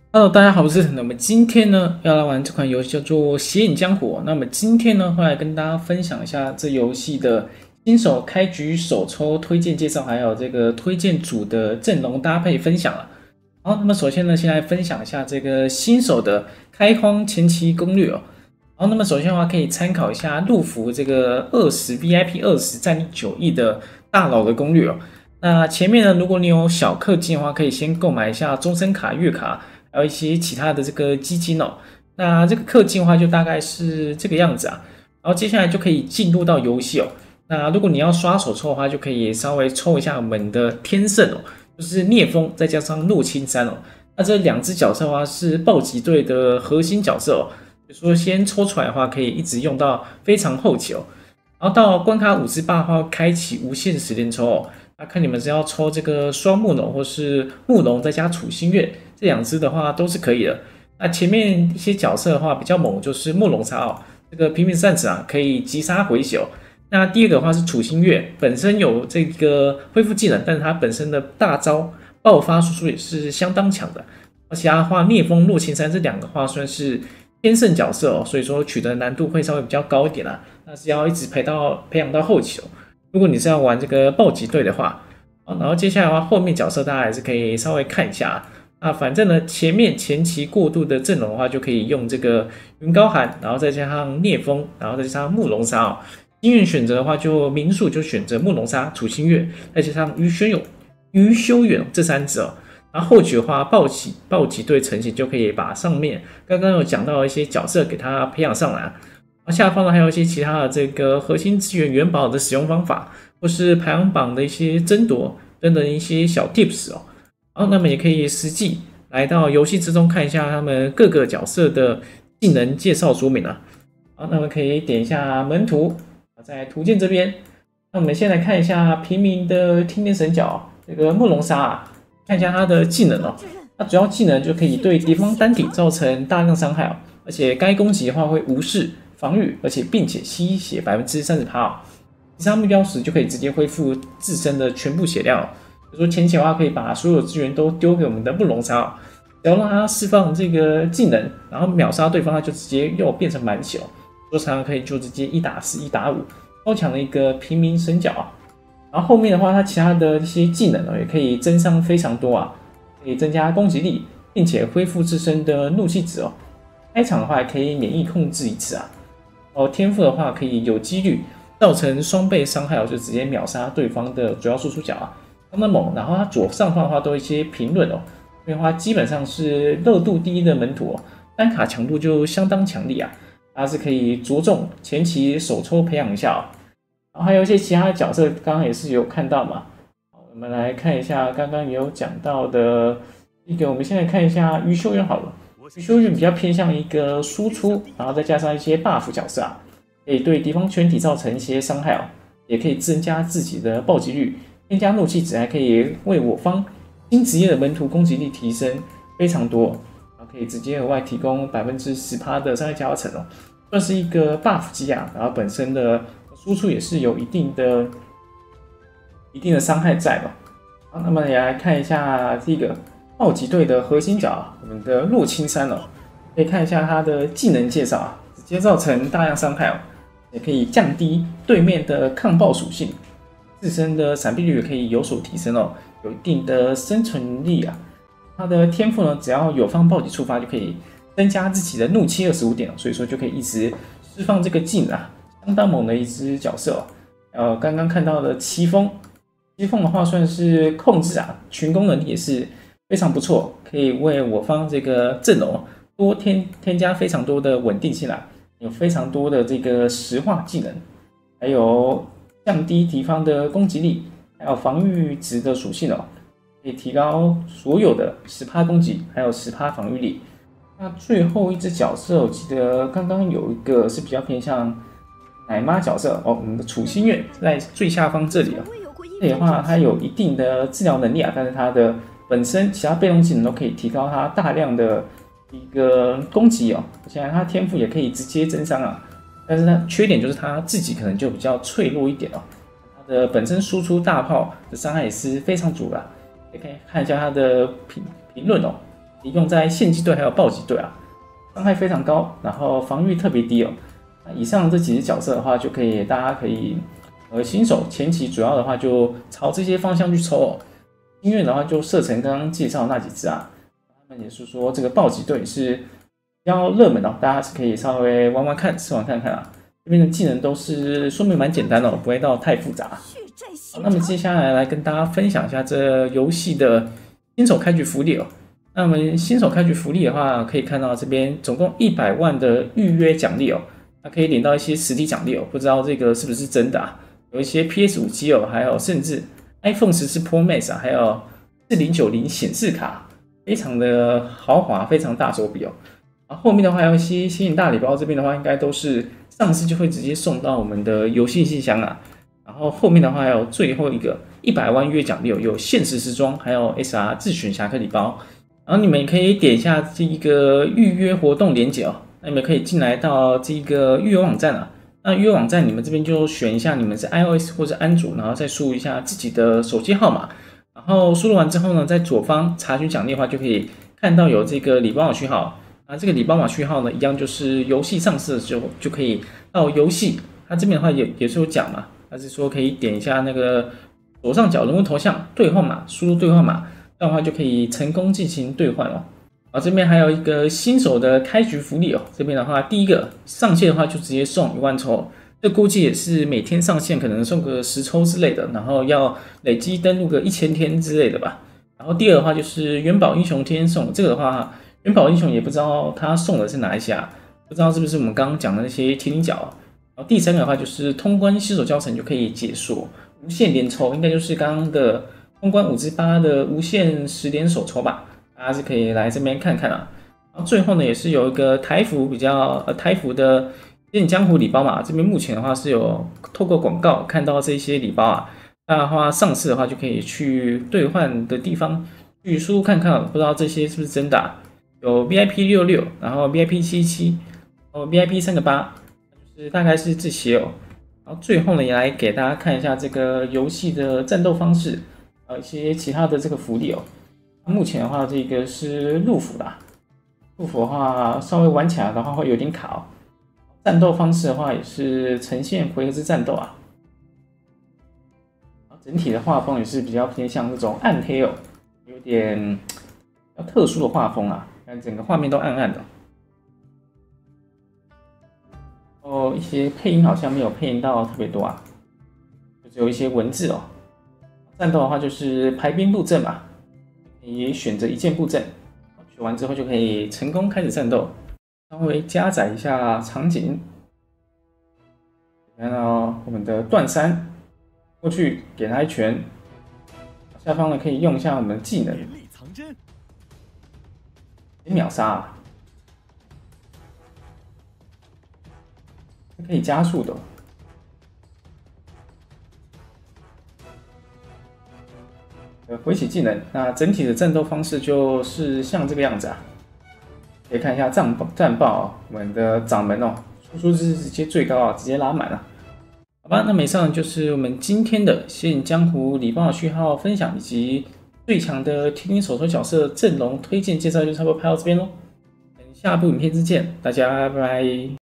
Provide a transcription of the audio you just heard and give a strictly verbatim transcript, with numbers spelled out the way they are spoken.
Hello，大家好，我是陈。那么今天呢，要来玩这款游戏叫做《血影江湖》。那么今天呢，会来跟大家分享一下这游戏的新手开局首抽推荐介绍，还有这个推荐组的阵容搭配分享了。好，那么首先呢，先来分享一下这个新手的开荒前期攻略哦。好，那么首先的话，可以参考一下陆服这个二十 V I P 二十战力九亿的大佬的攻略哦。那前面呢，如果你有小氪金的话，可以先购买一下终身卡、月卡。还有一些其他的这个基金哦，那这个氪金的话就大概是这个样子啊，然后接下来就可以进入到游戏哦。那如果你要刷手抽的话，就可以稍微抽一下我们的天圣哦，就是聂风再加上洛青山哦。那这两只角色的话是暴击队的核心角色哦，所以说先抽出来的话可以一直用到非常后期哦。然后到关卡五十八的话，开启无限时间抽哦。那看你们是要抽这个双木龙，或是木龙再加楚心月这两只的话都是可以的。那前面一些角色的话比较猛，就是木龙杀哦，这个平民扇子啊可以击杀回血哦。那第二个的话是楚心月，本身有这个恢复技能，但是它本身的大招爆发输出也是相当强的。而且它的话，聂风、洛青山这两个话算是天圣角色哦，所以说取得难度会稍微比较高一点啦。那是要一直培到培养到后期哦。如果你是要玩这个暴击队的话，然后接下来的话，后面角色大家还是可以稍微看一下啊。反正呢，前面前期过渡的阵容的话，就可以用这个云高寒，然后再加上聂风，然后再加上木龙沙哦。心愿选择的话，就民宿就选择木龙沙、楚心月，再加上于轩勇、于修远这三只哦。然后后期的话，暴击暴击队成型就可以把上面刚刚有讲到的一些角色给它培养上来。下方呢还有一些其他的这个核心资源元宝的使用方法，或是排行榜的一些争夺等等一些小 tips 哦。好，那么也可以实际来到游戏之中看一下他们各个角色的技能介绍说明啊。好，那么可以点一下门图，在图鉴这边，那我们先来看一下平民的天天神角这个木龙沙啊，看一下他的技能哦。它主要技能就可以对敌方单体造成大量伤害哦，而且该攻击的话会无视防御，而且并且吸血 百分之三十 哦。击杀目标时就可以直接恢复自身的全部血量哦。比如说前期的话，可以把所有资源都丢给我们的木龙沙哦，只要让他释放这个技能，然后秒杀对方，他就直接又变成满血哦。说常常可以就直接一打四、一打五，超强的一个平民神角啊。然后后面的话，它其他的一些技能哦，也可以增伤非常多啊，可以增加攻击力，并且恢复自身的怒气值哦。开场的话，可以免疫控制一次啊。哦，天赋的话，可以有几率造成双倍伤害哦，就直接秒杀对方的主要输出角啊，相当猛。然后它左上方的话都有一些评论哦，所以的话基本上是热度第一的门徒哦，单卡强度就相当强力啊，它是可以着重前期手抽培养一下哦。然后还有一些其他的角色，刚刚也是有看到嘛。好，我们来看一下刚刚也有讲到的一个，我们现在看一下于秀渊好了。于修远比较偏向一个输出，然后再加上一些 buff 角色啊，可以对敌方全体造成一些伤害哦，也可以增加自己的暴击率，添加怒气值，还可以为我方新职业的门徒攻击力提升非常多，然后可以直接额外提供 百分之十 的伤害加成哦，算是一个 buff 机啊，然后本身的输出也是有一定的一定的伤害在吧。好，那么也来看一下第一个。暴击队的核心角，我们的洛青山哦，可以看一下他的技能介绍啊，直接造成大量伤害哦，也可以降低对面的抗爆属性，自身的闪避率也可以有所提升哦，有一定的生存力啊。他的天赋呢，只要有方暴击触发就可以增加自己的怒气二十五点，所以说就可以一直释放这个技能啊，相当猛的一只角色哦。呃，刚刚看到的奇风，奇风的话算是控制啊，群攻能力也是。非常不错，可以为我方这个阵容多添添加非常多的稳定性啦，有非常多的这个石化技能，还有降低敌方的攻击力，还有防御值的属性哦，可以提高所有的 百分之十 攻击，还有 百分之十 防御力。那最后一只角色，我记得刚刚有一个是比较偏向奶妈角色哦，我们的楚心月在最下方这里哦，这里的话它有一定的治疗能力啊，但是它的本身其他被动技能都可以提高它大量的一个攻击哦，而且它天赋也可以直接增伤啊。但是它缺点就是它自己可能就比较脆弱一点哦。它的本身输出大炮的伤害也是非常足啦，也可以看一下它的评评论哦。 用在献祭队还有暴击队啊，伤害非常高，然后防御特别低哦。那以上这几只角色的话，就可以大家可以呃新手前期主要的话就朝这些方向去抽哦。音乐的话就设成刚刚介绍的那几只啊，他们也是说这个暴击队是比较热门哦，大家是可以稍微玩玩看，试玩看看啊。这边的技能都是说明蛮简单的哦，不会到太复杂。好，那么接下来来跟大家分享一下这游戏的新手开局福利哦。那我们新手开局福利的话，可以看到这边总共一百万的预约奖励哦，那可以领到一些实体奖励哦，不知道这个是不是真的啊？有一些 P S 五 机哦，还有甚至 iPhone 十四 Pro Max 啊，还有四零九零显示卡，非常的豪华，非常大手笔哦。然后后面的话还有一些吸引大礼包，这边的话应该都是上市就会直接送到我们的游戏信箱啊。然后后面的话还有最后一个一百万月奖励哦，有限时时装，还有 S R 自选侠客礼包。然后你们可以点一下这一个预约活动链接哦，那你们可以进来到这个预约网站啊。那预约网站你们这边就选一下你们是 iOS 或者安卓，然后再输入一下自己的手机号码。然后输入完之后呢，在左方查询奖励的话，就可以看到有这个礼包码序号。那这个礼包码序号呢，一样就是游戏上市的时候就可以到游戏，它这边的话也也是有讲嘛，它是说可以点一下那个左上角人物头像兑换码，输入兑换码，这样的话就可以成功进行兑换哦。啊，这边还有一个新手的开局福利哦，这边的话第一个上线的话就直接送一万抽。这估计也是每天上线可能送个十抽之类的，然后要累积登录个一千天之类的吧。然后第二的话就是元宝英雄天天送，这个的话元宝英雄也不知道他送的是哪一下，不知道是不是我们刚刚讲的那些天灵角。然后第三个的话就是通关新手教程就可以解锁无限连抽，应该就是刚刚的通关五之八的无限十连手抽吧，大家是可以来这边看看啊。然后最后呢也是有一个台服比较呃台服的仙剑江湖礼包嘛，这边目前的话是有透过广告看到这些礼包啊，那的话上市的话就可以去兑换的地方去输入看看，不知道这些是不是真的啊？有 V I P 六六，然后 V I P 七七，然后 V I P 三个八，就是大概是这些哦。然后最后呢也来给大家看一下这个游戏的战斗方式，还有一些其他的这个福利哦。目前的话这个是陆服啦，陆服的话稍微玩起来的话会有点卡哦。战斗方式的话也是呈现回合制战斗啊，整体的画风也是比较偏向那种暗黑哦，有点比较特殊的画风啊，看整个画面都暗暗的。哦，一些配音好像没有配音到特别多啊，就只有一些文字哦。战斗的话就是排兵布阵嘛，你选择一键布阵，选完之后就可以成功开始战斗。稍微加载一下场景，看到我们的段山过去给他一拳，下方呢可以用一下我们的技能，秒杀、啊，可以加速的、哦。呃，回起技能，那整体的战斗方式就是像这个样子啊。可以看一下战报，战报、哦，我们的掌门哦，输出是直接最高啊，直接拉满了。好吧，那么以上就是我们今天的《仙剑江湖》礼包序号分享以及最强的天天手抽角色阵容推荐介绍，就差不多拍到这边喽。下部影片之见，大家拜拜。